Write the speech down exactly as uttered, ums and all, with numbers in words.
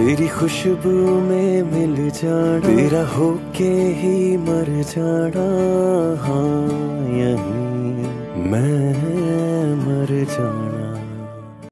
तेरी खुशबू में मिल जाना, तेरा होके ही मर जाना, हाँ यहीं मैं मर जाना।